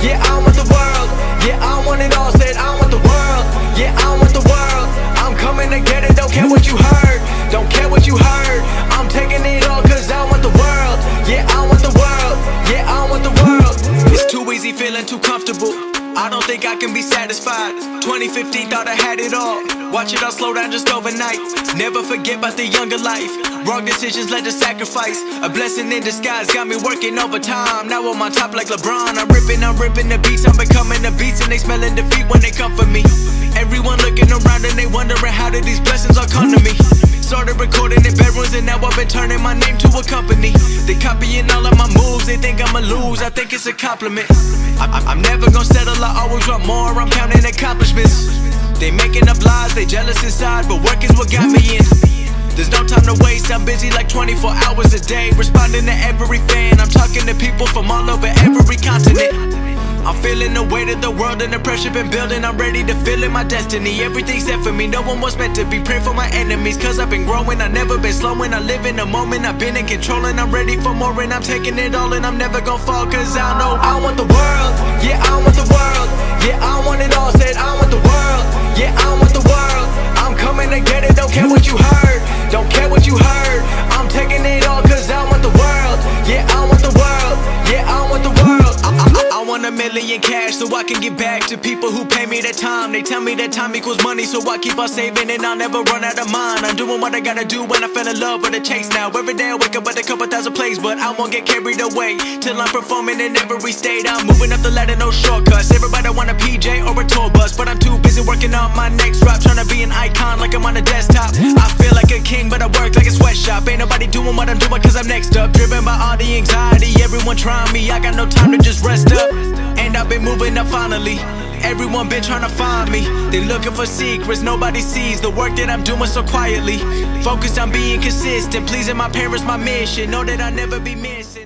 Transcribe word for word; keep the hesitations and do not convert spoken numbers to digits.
yeah, I want the world. Yeah, I want it all, said I want the world. Yeah, I want the world. I'm coming to get it, don't care what you heard. Don't care what you heard. I'm taking it all cause I want the world. Yeah, I want the world. Yeah, I want the world. It's too easy feeling too comfortable. I don't think I can be satisfied. Twenty fifteen thought I had it all. Watch it all slow down just overnight. Never forget about the younger life. Wrong decisions led to sacrifice. A blessing in disguise got me working overtime. Now I'm on top like LeBron. I'm ripping, I'm ripping the beats. I'm becoming the beast and they smelling defeat when they come for me. Everyone looking around and they wondering how did these blessings all come to me. Started recording in bedrooms and now I've been turning my name to a company. They copying all of my moves, they think I'ma lose, I think it's a compliment. I I'm never gonna settle, I always want more, I'm counting accomplishments. They making up lies, they jealous inside, but work is what got me in. There's no time to waste, I'm busy like twenty-four hours a day, responding to every fan. I'm talking to people from all over every continent. I'm feeling the weight of the world and the pressure been building. I'm ready to feel in my destiny. Everything's set for me, no one was meant to be. Pray for my enemies, cause I've been growing. I've never been slowing, I live in the moment. I've been in control and I'm ready for more. And I'm taking it all and I'm never gonna fall. Cause I know I want the world. Yeah, I want the world. Yeah, I want it all, said I want the world. Yeah, I want the world. I'm coming to get it, don't care what you heard. Don't care what you heard. I'm taking it all cause I want the world. Yeah, I want the world. Yeah, I want the world. I, I, I want a million cash so I can give back to people who pay me their time. They tell me that time equals money, so I keep on saving and I'll never run out of mine. I'm doing what I gotta do when I fell in love with a chase now. Every day I wake up with a couple thousand plays, but I won't get carried away till I'm performing in every state. I'm moving up the ladder, no shortcuts. Everybody want a P J or a tour bus, but I'm too busy working on my next drop, trying to be an icon like I'm on a desktop. I feel like a king, but I work like a sweatshop. Ain't nobody doing what I'm doing cause I'm next up. Driven by all the anxiety, everyone trying me. I got no time to just rest up, and I've been moving up finally. Everyone been trying to find me. They looking for secrets nobody sees. The work that I'm doing so quietly. Focused on being consistent, pleasing my parents, my mission. Know that I'll never be missing.